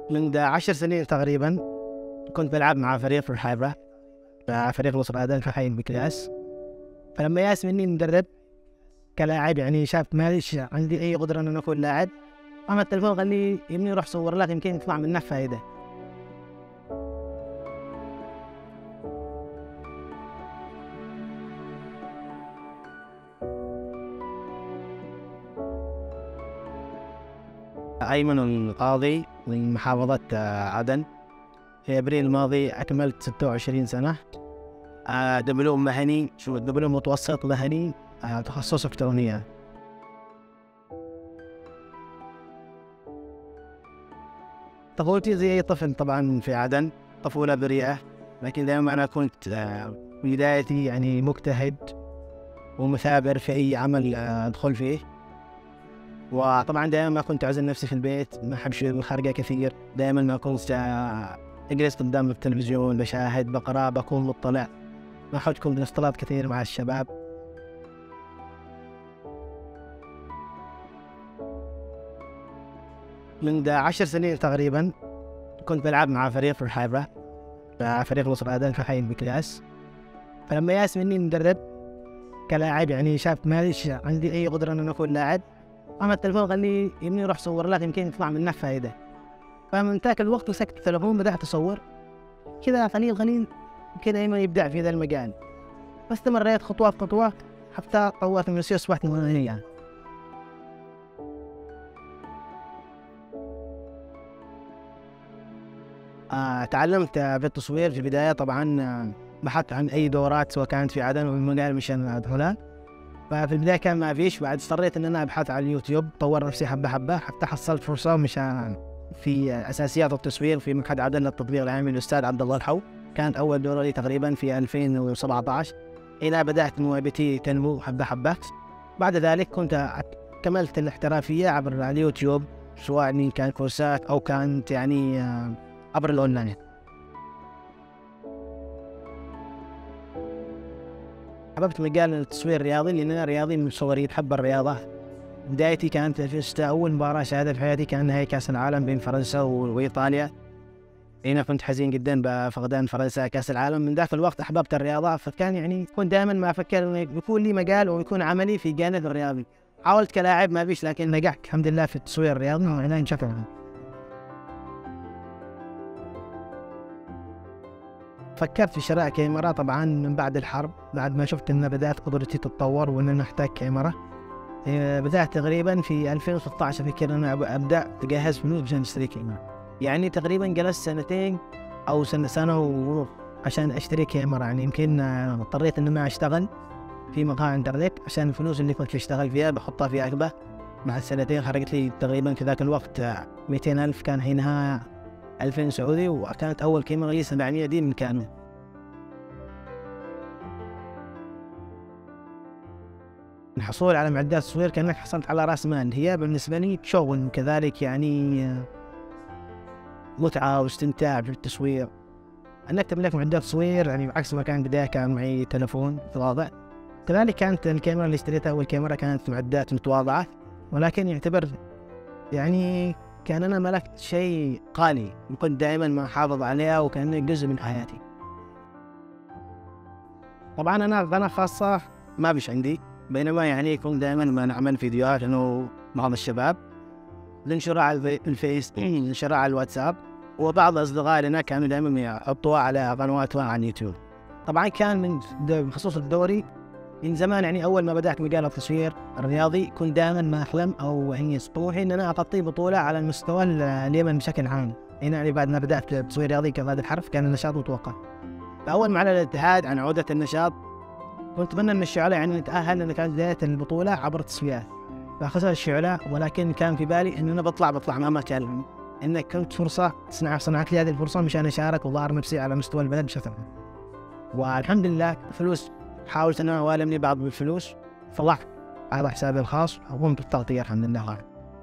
من 10 سنين تقريبا كنت بلعب مع فريق في الحائبة، مع فريق نصر آدم في حي المقياس. فلما ياس مني المدرب كلاعب، يعني شاف ماليش عندي أي قدرة أن أكون لاعب، أما التلفون قال لي يبني روح صور لك يمكن يطلع منك فائدة. أيمن القاضي من محافظة عدن. في أبريل الماضي أكملت 26 سنة. دبلوم مهني، دبلوم متوسط مهني، تخصص إلكترونية. طفولتي زي أي طفل طبعا في عدن، طفولة بريئة، لكن دائما أنا كنت في بدايتي يعني مجتهد ومثابر في أي عمل أدخل فيه. وطبعا دائما ما كنت أعزل نفسي في البيت، ما أحب شيء الخارجة كثير، دائما ما كنت أجلس قدام التلفزيون بشاهد، بقرأ، بكون مطلع، ما أحب كنت اختلاط كثير مع الشباب. من 10 سنين تقريبا كنت بلعب مع فريق في الحائبة، مع فريق نصر آدم في حي المقياس. فلما ياس مني المدرب كلاعب، يعني شاف ماليش عندي أي قدرة أن أكون لاعب، أما التلفون قال لي يبني روح صور لك يمكن يطلع منك فائدة. فمن ذاك الوقت مسكت التلفون بدأت أصور كذا قليل كذا، إيمن يبدع في ذا المجال. فاستمريت خطوات حتى طورت من نفسي وأصبحت مهنيا. تعلمت في التصوير في البداية طبعا. بحثت عن أي دورات سواء كانت في عدن أو في المجال مشان أدخلها. ففي البداية كان ما فيش، بعد اضطريت إن أنا أبحث على اليوتيوب، طور نفسي حبة حتى حصلت فرصة مشان في أساسيات التصوير في معهد عدن للتطبيق العلمي الأستاذ عبد الله الحو. كانت أول دورة لي تقريبا في 2017. هنا بدأت موهبتي تنمو حبة. بعد ذلك كنت كملت الاحترافية عبر اليوتيوب، سواء كان كورسات أو كانت يعني عبر الأونلاين. حببت مجال التصوير الرياضي لأن أنا رياضي من صغري، أحب الرياضة. بدايتي كانت في 2006، أول مباراة شاهدها في حياتي كان نهائي كأس العالم بين فرنسا وإيطاليا. هنا كنت حزين جدا بفقدان فرنسا كأس العالم. من ذاك الوقت أحببت الرياضة، فكان يعني كنت دائما ما أفكر إنه يكون لي مجال ويكون عملي في جانب الرياضي. حاولت كلاعب ما فيش، لكن نجحت الحمد لله في التصوير الرياضي وهنا نشكر. فكرت في شراء كاميرا طبعا من بعد الحرب، بعد ما شفت ان بدأت قدرتي تتطور وان انا احتاج كاميرا. بدأت تقريبا في 2016 افكر ان انا ابدأ اجهز فلوس عشان اشتري كاميرا. يعني تقريبا جلست سنتين او سنة ونص عشان اشتري كاميرا. يعني يمكن اضطريت ان انا اشتغل في مقاهي انترنت عشان الفلوس اللي كنت اشتغل فيها بحطها في عقبة. مع السنتين خرجت لي تقريبا في ذاك الوقت 200,000، كان حينها 2000 سعودي، وكانت أول كاميرا لي 700 دي من كانون. الحصول على معدات تصوير كأنك حصلت على رأس مال، هي بالنسبة لي شغل كذلك، يعني متعة واستمتاع في التصوير. أنك تملك معدات تصوير يعني عكس ما كان بداية كان معي تلفون متواضع. كذلك كانت الكاميرا اللي اشتريتها أول كاميرا كانت معدات متواضعة، ولكن يعتبر يعني كان أنا ملكت شيء غالي وكنت دائما ما أحافظ عليها وكأنه جزء من حياتي. طبعا أنا قناة خاصة ما بيش عندي، بينما يعني كنت دائما ما نعمل فيديوهات أنه بعض الشباب ننشرها على الفيس، ننشرها على الواتساب، وبعض أصدقاء لنا كانوا دائما يحطوها على قنواتهم على اليوتيوب. طبعا كان من بخصوص الدوري من زمان، يعني أول ما بدأت مجال التصوير الرياضي كنت دائما ما أحلم أو هي طموحي إن أنا أغطي بطولة على المستوى اليمن بشكل عام. هنا يعني بعد ما بدأت تصوير رياضي كقائد الحرف كان النشاط متوقع. فأول ما أعلن الاتحاد عن عودة النشاط كنت أتمنى أن الشعلة يعني نتأهل، لأن كانت بداية البطولة عبر التصفيات. فخسر الشعلة، ولكن كان في بالي إن أنا بطلع مهما كان، إن كنت فرصة صنعت لي هذه الفرصة مشان أشارك وظهر نفسي على مستوى البلد بشكل عام. والحمد لله فلوس حاولت أن أوالمني بعض بالفلوس، طلعت على حسابي الخاص وقمت بالتغطية الحمد لله.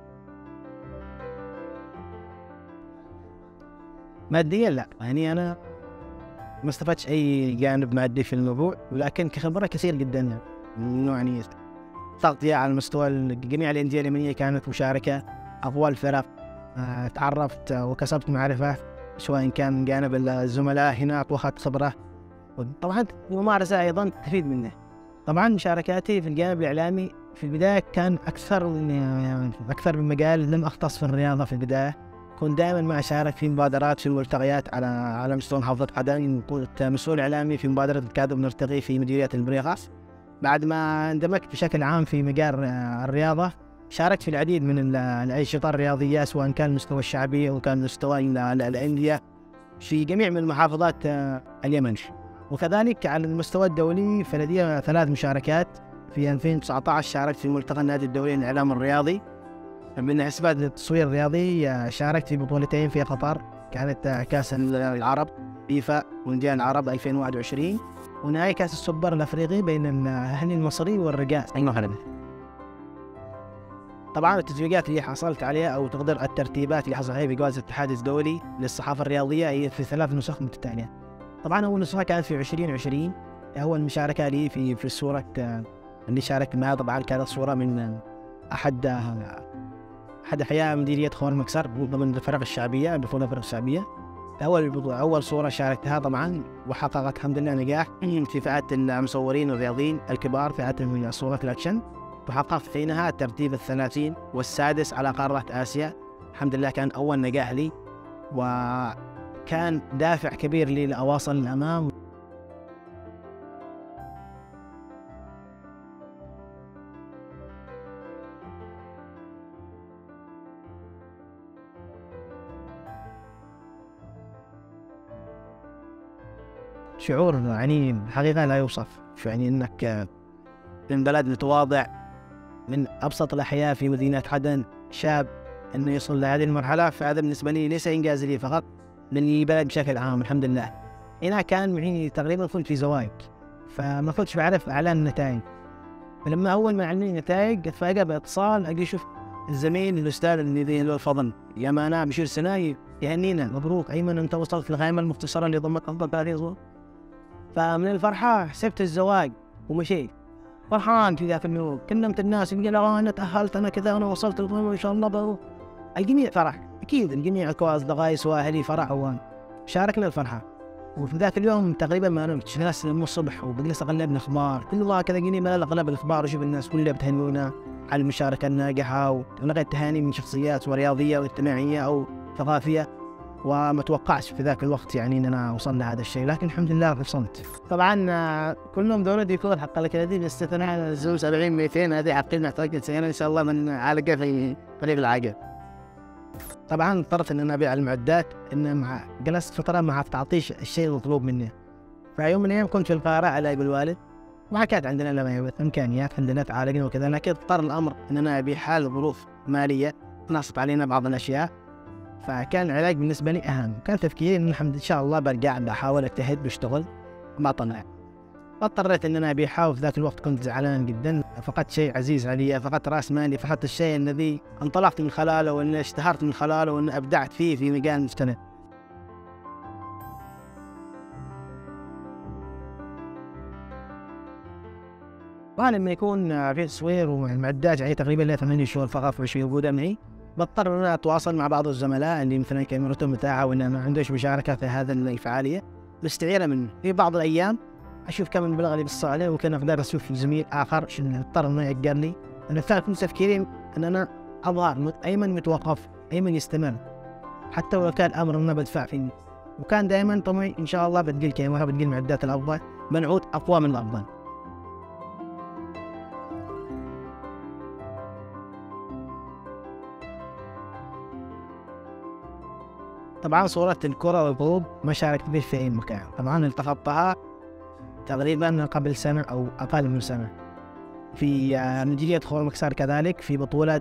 ماديا لا، يعني أنا ما استفدتش أي جانب مادي في الموضوع، ولكن كخبرة كثير جدا يعني تغطية على مستوى جميع الأندية اليمنية، كانت مشاركة أقوى الفرق، تعرفت وكسبت معرفة، سواء كان من جانب الزملاء هناك، وأخذت خبرة، وطبعا الممارسة أيضا تستفيد منه. طبعا مشاركاتي في الجانب الإعلامي في البداية كان أكثر من مجال. لم أختص في الرياضة في البداية، كنت دائما ما أشارك في مبادرات في ملتقيات على مستوى محافظة عدن. كنت مسؤول إعلامي في مبادرة الكادو نرتقي في مديرية المريغاس. بعد ما اندمجت بشكل عام في مجال الرياضة، شاركت في العديد من الأنشطة الرياضية، سواء كان مستوى الشعبي أو كان مستوى الأندية في جميع من محافظات اليمن. وكذلك على المستوى الدولي فلدي 3 مشاركات. في 2019 شاركت في ملتقى النادي الدولي للإعلام الرياضي من حسابات التصوير الرياضي. شاركت في بطولتين في قطر، كانت كأس العرب فيفا مونديال العرب 2021، ونهائي كأس السوبر الأفريقي بين الأهلي المصري والرجاء. طبعا التتويجات اللي حصلت عليها أو تقدر الترتيبات اللي حصلت عليها بجوائز الاتحاد الدولي للصحافة الرياضية هي في 3 نسخ متتالية. طبعا أول نسخة كانت في 2020، أول مشاركة لي في الصورة اللي شاركت معها. طبعا كانت صورة من أحد أحياء مديرية خوان مكسر ضمن الفرق الشعبية، بطولة الفرق الشعبية. أول صورة شاركتها طبعا، وحققت الحمد لله نجاح في فئة المصورين والرياضيين الكبار، فئة صورة الأكشن، وحققت حينها الترتيب 30 والسادس على قارة آسيا. الحمد لله كان أول نجاح لي، وكان دافع كبير لي لأواصل الأمام. شعور يعني الحقيقة لا يوصف، يعني إنك من بلد متواضع من أبسط الأحياء في مدينة عدن، شاب إنه يصل لهذه المرحلة، فهذا بالنسبة لي ليس إنجاز لي فقط، للبلد بشكل عام. الحمد لله. هنا كان معي تقريبا كنت في زواج، فما كنتش بعرف إعلان النتائج. فلما أول ما أعلن النتائج أتفاجأ باتصال، أجي أشوف الزميل الأستاذ اللي له الفضل يا مانا بشير سناي يهنينا، مبروك أيمن أنت وصلت القائمة المختصرة اللي ضمت أفضل 30 صوت. فمن الفرحة حسبت الزواج ومشيت فرحان في ذاك اليوم. كلمت الناس يقول أنا تأهلت، أنا كذا، أنا وصلت القمة إن شاء الله بقى. الجميع فرح، أكيد الجميع أصدقائي وأهلي فرحوا وشاركنا الفرحة. وفي ذاك اليوم تقريبا ما نمت، جلست من الصبح وبجلس أقلب الأخبار، كل الله كذا جيني ما أغلب الأخبار وأشوف الناس كلها بتهنونا على المشاركة الناجحة، ولقيت تهاني من شخصيات ورياضية واجتماعية أو ثقافية، وما توقعش في ذاك الوقت يعني ان انا وصلنا هذا الشيء، لكن الحمد لله وصلت. طبعا كلهم دولة يكون حق الأكاديمية باستثناء 70 200 هذه حقين نحتاج سنة ان شاء الله من عالقة في فريق العاقل. طبعا اضطريت ان انا ابيع المعدات، جلست فترة مع تعطيش الشيء المطلوب مني. فيوم من الايام كنت في القاهرة على بالوالد، ما كانت عندنا لما امكانيات، عندنا تعالقنا وكذا، لكن اضطر الامر ان انا ابيع حال ظروف مالية نصب علينا بعض الاشياء. فكان العلاج بالنسبة لي أهم. كان تفكيري إن الحمد إن شاء الله برجع بحاول أجتهد بشتغل، ما طلع. فاضطريت إن أنا أبيعها، وفي ذاك الوقت كنت زعلان جدا، فقدت شيء عزيز علي، فقدت رأس مالي، فقدت الشيء الذي انطلقت من خلاله وإن اشتهرت من خلاله وإن أبدعت فيه في مجال مختلف. لما يكون في تصوير والمعدات يعني تقريبا لها 8 شهور فقط مش موجودة معي، بضطر ان انا اتواصل مع بعض الزملاء اللي مثلا كاميرتهم متاحه وان ما عندوش مشاركه في هذا الفعاليه، بستعيره منه. في بعض الايام اشوف كم المبلغ اللي بص عليه، وكان اقدر اشوف زميل اخر اضطر انه يأجر لي. انا كنت تفكيري ان انا اظهر ايمن متوقف، ايمن يستمر حتى ولو كان الامر انه بدفع فيه. وكان دائما طمعي ان شاء الله بتجي الكاميرا، بتجي المعدات الافضل، بنعود اقوى من الافضل. طبعا صورة الكرة والطوب ما شاركت به في أي مكان. طبعا التقطتها تقريبا قبل سنة أو أقل من سنة في مديرية خوان مكسر، كذلك في بطولة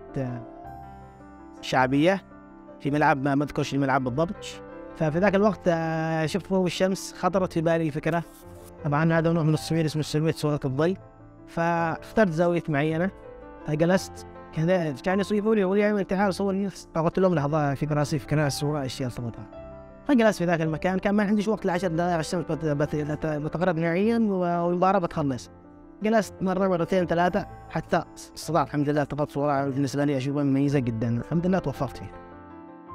شعبية في ملعب ما أذكرش الملعب بالضبط. ففي ذاك الوقت شفت فوق الشمس، خطرت في بالي فكرة. طبعا هذا نوع من التصوير اسمه السلويت، صورة الظل. فاخترت زاوية معينة، جلست كذا كان يصيبوا لي ويعمل تعال صورني، فقلت لهم لحظة في راسي فكرة الصورة اشياء صورتها. فجلست في ذاك المكان، كان ما عنديش وقت ل10 دقائق، الشمس بتغرب نهائيا والمباراة بتخلص. جلست مرة مرتين 3 حتى استطعت الحمد لله التقطت صورة بالنسبة لي أشوفها مميزة جدا، الحمد لله توفقت فيها.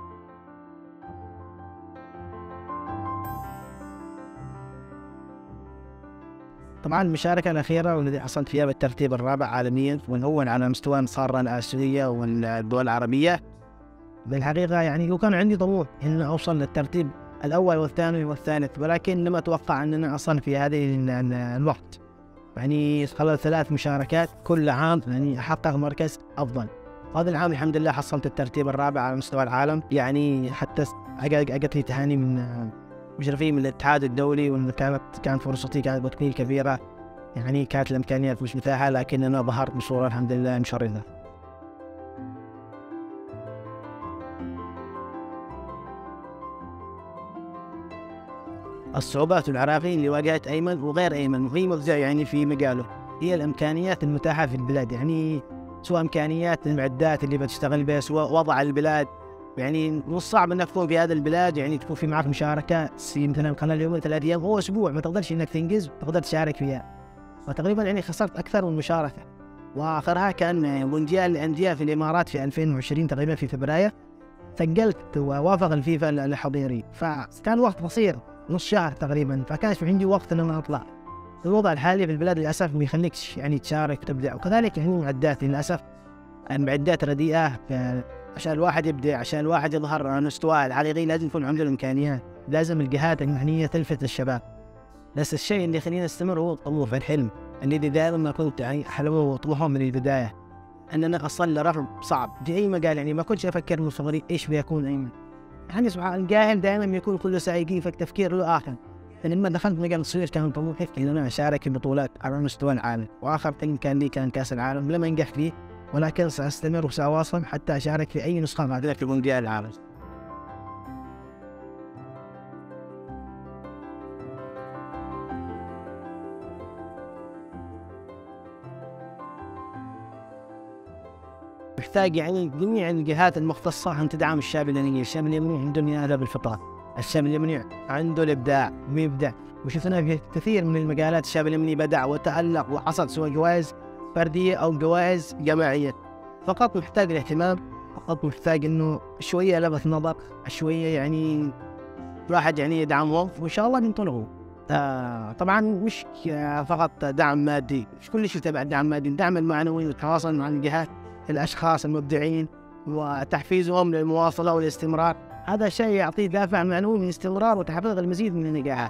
طبعا المشاركة الأخيرة والذي حصلت فيها بالترتيب الرابع عالميا والأول على مستوى القارة الآسيوية والدول العربية. بالحقيقة يعني وكان عندي طموح إن أوصل للترتيب الأول والثاني والثالث، ولكن لم أتوقع أننا أصلا في هذه الوقت. يعني خلال 3 مشاركات كل عام يعني أحقق مركز أفضل. هذا العام الحمد لله حصلت الترتيب الرابع على مستوى العالم، يعني حتى أجت لي تهاني من مشرفين من الاتحاد الدولي، وإن كانت فرصتي كانت بتكون كبيرة، يعني كانت الإمكانيات مش متاحة، لكن أنا ظهرت بصورة الحمد لله مشرفة. الصعوبات والعراقيل اللي واجهت أيمن وغير أيمن وهي مبدع يعني في مجاله هي الإمكانيات المتاحة في البلاد، يعني سواء إمكانيات المعدات اللي بتشتغل بها، سواء وضع البلاد. يعني من الصعب انك تكون في هذا البلاد، يعني تكون في معك مشاركة مثلا خلال يومين 3 أيام، هو أسبوع ما تقدرش انك تنجز وتقدر تشارك فيها، وتقريبا يعني خسرت أكثر من مشاركة. وآخرها كان مونديال الأندية في الإمارات في 2020 تقريبا في فبراير، سجلت ووافق الفيفا لحضوري، فكان وقت قصير نص شهر تقريبا، فكانش عندي وقت ان انا اطلع. الوضع الحالي في البلاد للاسف ما يخليكش يعني تشارك وتبدع، وكذلك يعني المعدات للاسف المعدات رديئه. عشان الواحد يبدع، عشان الواحد يظهر على مستواه الحقيقي لازم يكون عنده الامكانيات، لازم الجهات المعنيه تلفت الشباب. بس الشيء اللي يخليني استمر هو الطموح، الحلم الذي دائما ما كنت يعني احلمه وطموحه من البدايه، ان انا اصل لرقم صعب في اي مجال. يعني ما كنتش افكر من صغري ايش بيكون ايمن، يعني سبحان الجاهل دائما يكون كل ساعة كيفك تفكير له آخر. لما دخلت مجال التصوير كان طموحي إن أنا أشارك في بطولات على مستوى العالم، وآخر فيلم كان لي كان كأس العالم، لم أنجح فيه ولكن سأستمر وسأواصل حتى أشارك في أي نسخة بعد ذلك في مونديال العالم. محتاج يعني جميع الجهات المختصة أن تدعم الشاب اليمني. الشاب اليمني عنده انيابة بالفطرة، الشاب اليمني عنده الإبداع ويبدع، وشفنا في كثير من المجالات الشاب اليمني بدع وتألق وحصل سواء جوائز فردية أو جوائز جماعية. فقط محتاج الاهتمام، فقط محتاج إنه شوية لفت نظر، شوية يعني الواحد يعني يدعمهم، وإن شاء الله بينطلقوا. طبعا مش فقط دعم مادي، مش كل شيء تبع الدعم المادي، الدعم المعنوي والتواصل مع الجهات الأشخاص المبدعين وتحفيزهم للمواصلة والاستمرار، هذا شيء يعطيه دافع معنوي من الاستمرار وتحقيق المزيد من النجاحات.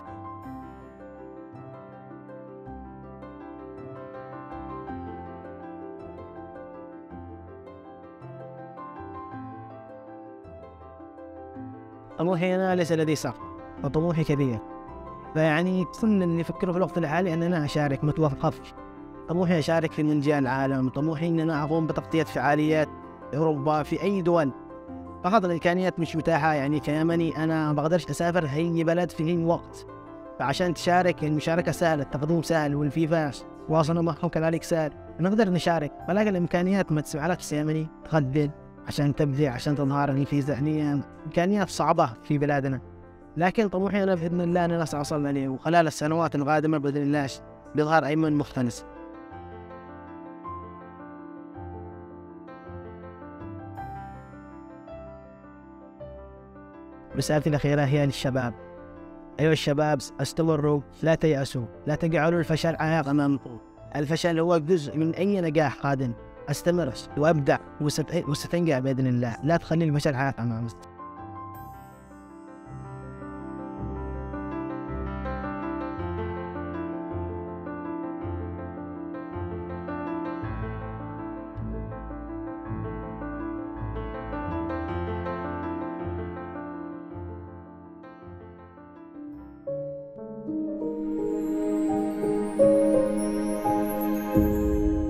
طموحي أنا ليس لدي سقف، وطموحي كبير، فيعني كل اللي يفكروا في الوقت الحالي أن أنا أشارك ما أتوقفش. طموحي أشارك في مونديال العالم، طموحي أن أنا أقوم بتغطية فعاليات أوروبا في أي دول. فقط الإمكانيات مش متاحة، يعني كيمني أنا ما بقدرش أسافر أي بلد في أي وقت، فعشان تشارك المشاركة سهلة، التقديم سهل، والفيفا واصلنا معهم كذلك سهل، نقدر نشارك، ولكن الإمكانيات ما تسمحلكش يمني تقدم عشان تبدع، عشان تظهر الفيزا. يعني إمكانيات صعبة في بلادنا، لكن طموحي أنا بإذن الله أنا سأوصل إليه، وخلال السنوات القادمة بإذن الله بيظهر أيمن مختلف. رسالتي الأخيرة هي للشباب: أيها الشباب، استمروا، لا تيأسوا، لا تجعلوا الفشل عائق أمامكم. الفشل هو جزء من أي نجاح قادم. استمر وابدع وستنجح بإذن الله، لا تخلي الفشل عائق أمامك.